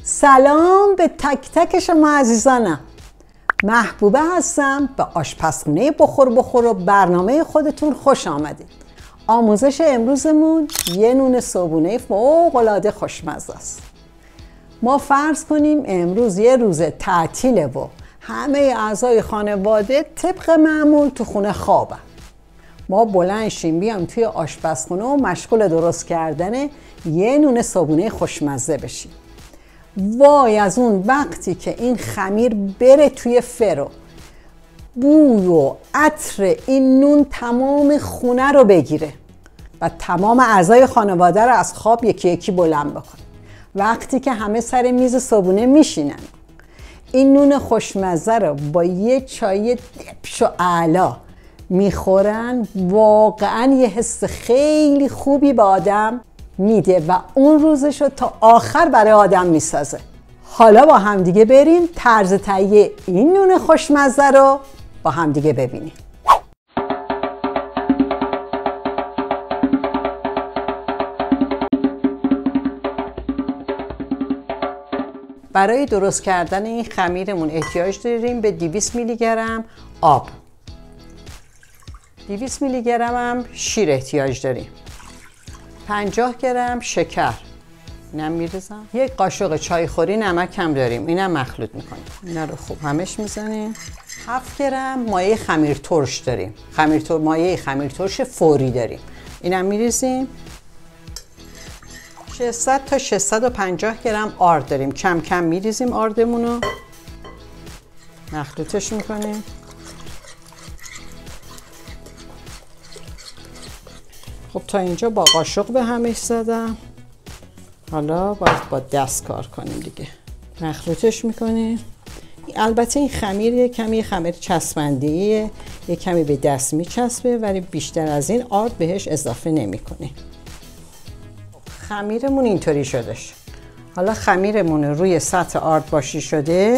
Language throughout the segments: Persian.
سلام به تک تک شما عزیزانم. محبوبه هستم. به آشپزخونه بخور و برنامه خودتون خوش آمدید. آموزش امروزمون یه نون صبحونه فوق‌العاده خوشمزه است. ما فرض کنیم امروز یه روز تعطیله و همه اعضای خانواده طبق معمول تو خونه خوابن. ما بلند شیم بیام توی آشپزخونه و مشغول درست کردن یه نون صبحونه خوشمزه بشیم. وای از اون وقتی که این خمیر بره توی فرو، بوی و عطر این نون تمام خونه رو بگیره و تمام اعضای خانواده رو از خواب یکی یکی بلند بکنه. وقتی که همه سر میز صبحونه میشینن این نون خوشمزه رو با یه چای دبش و اعلا میخورن، واقعا یه حس خیلی خوبی به آدم میده و اون روزش رو تا آخر برای آدم میسازه. حالا با همدیگه بریم طرز تهیه این نون خوشمزه رو با همدیگه ببینیم. برای درست کردن این خمیرمون احتیاج داریم به 200 میلی گرم آب، 200 میلی گرم هم شیر احتیاج داریم، 50 گرم شکر، اینم میریزم، یک قاشق چایخوری نمک هم داریم، اینم مخلوط میکنیم. اینا رو خوب همش میزنیم. 7 گرم مایه خمیر ترش داریم، مایه خمیر ترش فوری داریم، اینم میریزیم. 600 تا 650 گرم آرد داریم، کم کم میریزیم آردمون رو، مخلوطش میکنیم. خب تا اینجا با قاشق به همش زدم، حالا باید با دست کار کنیم دیگه. مخلوطش میکنیم. البته این خمیر یه کمی خمیر چسبنده‌ایه، یه کمی به دست میچسبه ولی بیشتر از این آرد بهش اضافه نمیکنیم. خمیرمون اینطوری شدش. حالا خمیرمون روی سطح آرد باشی شده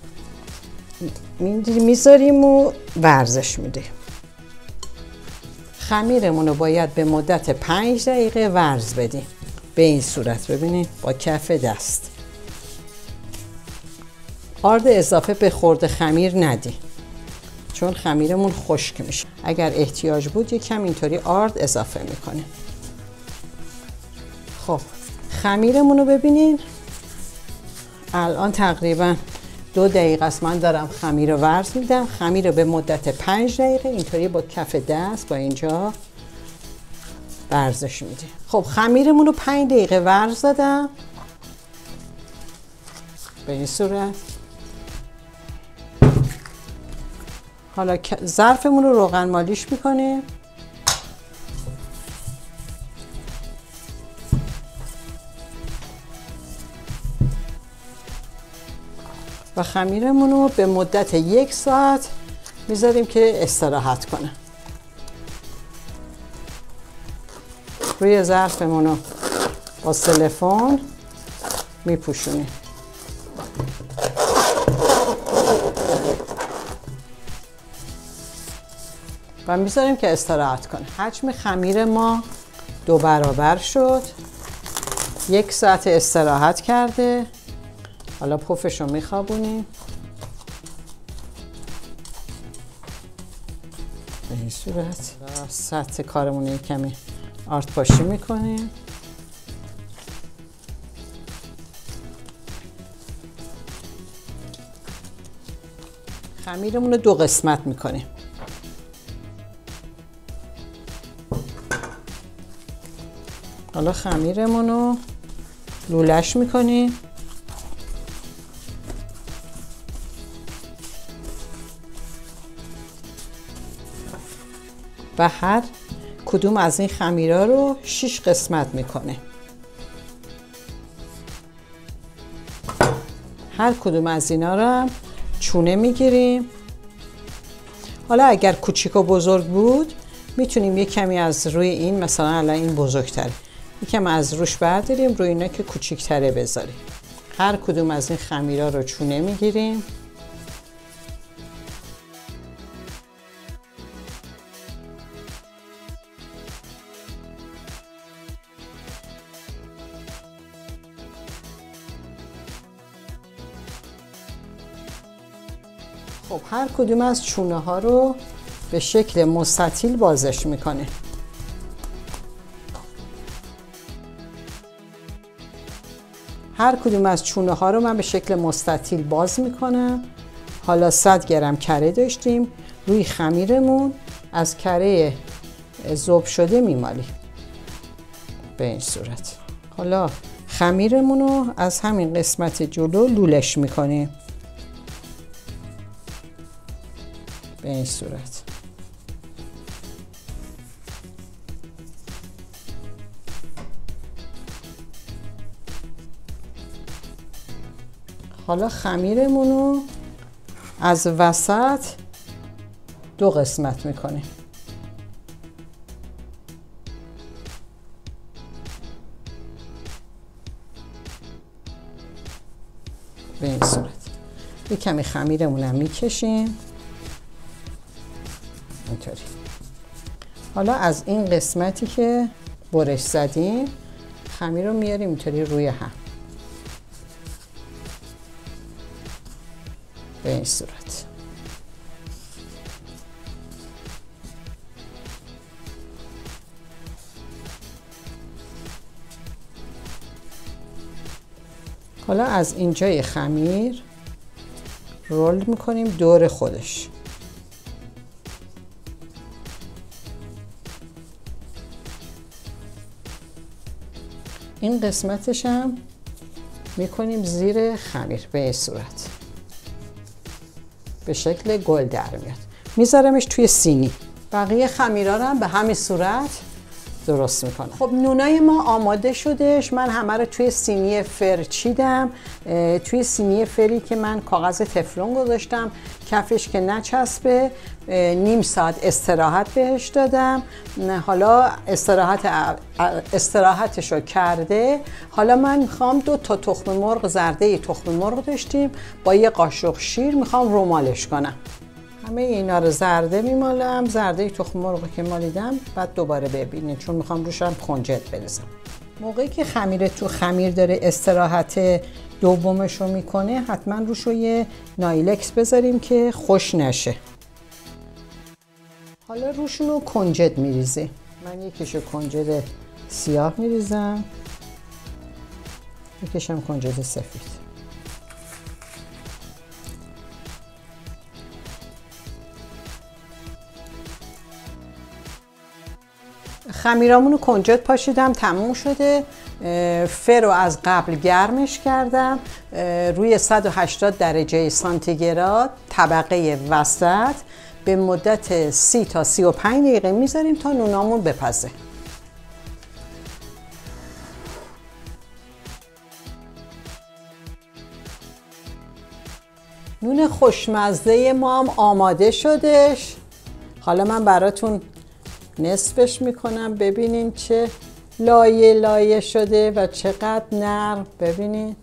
میذاریم و ورزش میده. خمیرمون رو باید به مدت 5 دقیقه ورز بدیم. به این صورت ببینید با کف دست. آرد اضافه به خورد خمیر ندیم چون خمیرمون خشک میشه. اگر احتیاج بود یک کم اینطوری آرد اضافه میکنیم. خب خمیرمون رو ببینید الان تقریبا 2 دقیقه است من دارم خمیر رو ورز میدم. خمیر رو به مدت 5 دقیقه اینطوری با کف دست با اینجا ورزش میدیم. خب خمیرمون رو 5 دقیقه ورز دادم به این صورت. حالا ظرفمون رو روغن مالیش میکنیم. و خمیرمون رو به مدت 1 ساعت میذاریم که استراحت کنه. روی ظرفمون رو با سلفون میپوشونیم. و میذاریم که استراحت کنه. حجم خمیر ما 2 برابر شد. 1 ساعت استراحت کرده. حالا پفش رو میخوابونیم به این صورت. سطح کارمون یک کمی آرد پاشی میکنیم. خمیرمون رو 2 قسمت میکنیم. حالا خمیرمون رو لولش میکنیم. و هر کدوم از این خمیرها رو 6 قسمت میکنه. هر کدوم از اینا رو هم چونه میگیریم. حالا اگر کوچیک و بزرگ بود میتونیم یک کمی از روی این، مثلا الان این بزرگتره، یکم از روش برداریم روی اینا که کوچیک‌تره بذاریم. هر کدوم از این خمیرها رو چونه میگیریم. خب هر کدوم از چونه ها رو به شکل مستطیل بازش میکنه. هر کدوم از چونه ها رو من به شکل مستطیل باز میکنم. حالا 100 گرم کره داشتیم، روی خمیرمون از کره ذوب شده میمالیم به این صورت. حالا خمیرمون رو از همین قسمت جلو لولش میکنیم به این صورت. حالا خمیرمون رو از وسط 2 قسمت میکنیم به این صورت. یک کمی خمیرمون هم میکشیم اینطوری. حالا از این قسمتی که برش زدیم خمیر رو میاریم اینطوری روی هم به این صورت. حالا از اینجای خمیر رول میکنیم دور خودش. این قسمتش هم میکنیم زیر خمیر به این صورت، به شکل گل در میاد. میذارمش توی سینی. بقیه خمیرا رو هم به همین صورت درست میکنم. خب نونای ما آماده شدش. من همه رو توی سینی فر چیدم. توی سینی فری که من کاغذ تفلون گذاشتم کفش که نچسبه. نیم ساعت استراحت بهش دادم. حالا استراحتش رو کرده. حالا من میخوام 2 تا تخم مرغ زرده تخم مرغ داشتیم با یه قاشق شیر میخوام رومالش کنم. همه اینا رو زرده میمالم. زرده تخم مرغ که مالیدم بعد دوباره ببینید چون میخوام روشم کنجد بریزم. موقعی که خمیر داره استراحت دومش رو میکنه حتما روش رو یه نایلکس بذاریم که خوش نشه. حالا روشون رو کنجد میریزه. من یکیشو کنجد سیاه میریزم، یکیشم کنجد سفید. خمیرامون رو کنجد پاشیدم تموم شده. فر رو از قبل گرمش کردم روی 180 درجه سانتیگراد طبقه وسط به مدت 30 تا 35 دقیقه میذاریم تا نونامون بپزه. نون خوشمزه ما هم آماده شدش. حالا من براتون نصفش میکنم. ببینین چه لایه لایه شده و چقدر نرم. ببینین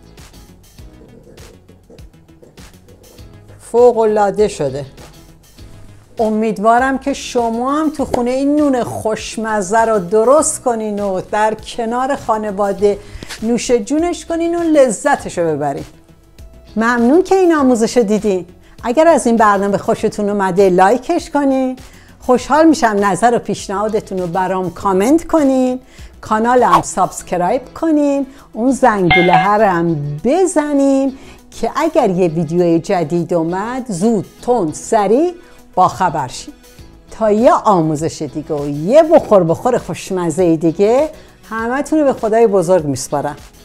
فوق العاده شده. امیدوارم که شما هم تو خونه این نون خوشمزه رو درست کنین و در کنار خانواده نوش جونش کنین و لذتش رو ببرین. ممنون که این آموزش رو دیدین. اگر از این برنامه خوشتون اومده لایکش کنین. خوشحال میشم نظر و پیشنهادتون رو برام کامنت کنین. کانالم سابسکرایب کنین. اون زنگوله هم بزنین که اگر یه ویدیو جدید اومد زود تند سریع با خبر شید. تا یه آموزش دیگه و یه بخور خوشمزه دیگه همتون رو به خدای بزرگ میسپارم.